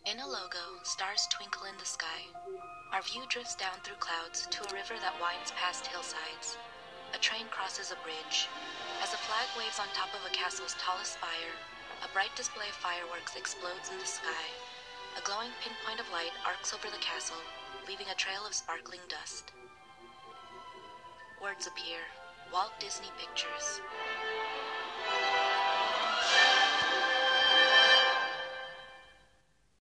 In a logo, stars twinkle in the sky. Our view drifts down through clouds to a river that winds past hillsides. A train crosses a bridge. As a flag waves on top of a castle's tallest spire, a bright display of fireworks explodes in the sky. A glowing pinpoint of light arcs over the castle, leaving a trail of sparkling dust. Words appear. Walt Disney Pictures.